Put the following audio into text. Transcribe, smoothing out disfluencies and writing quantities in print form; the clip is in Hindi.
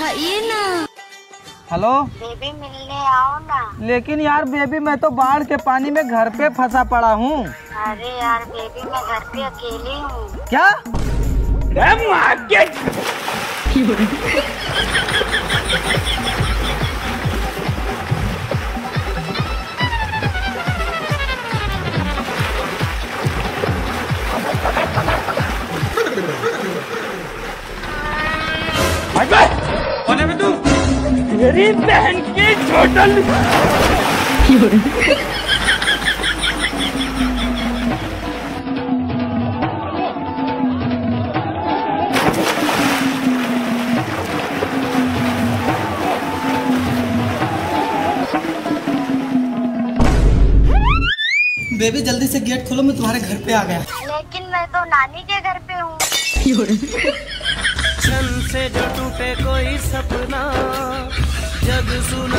उठाइए ना। हेलो बेबी मिलने आओ ना। लेकिन यार बेबी मैं तो बाढ़ के पानी में घर पे फंसा पड़ा हूँ। अरे यार बेबी मैं घर पे अकेली हूँ। क्या? मेरी बहन की छोटल। बेबी जल्दी से गेट खोलो, मैं तुम्हारे घर पे आ गया। लेकिन मैं तो नानी के घर पे हूँ। क्षण से जो टूटे कोई सपना, जग सुन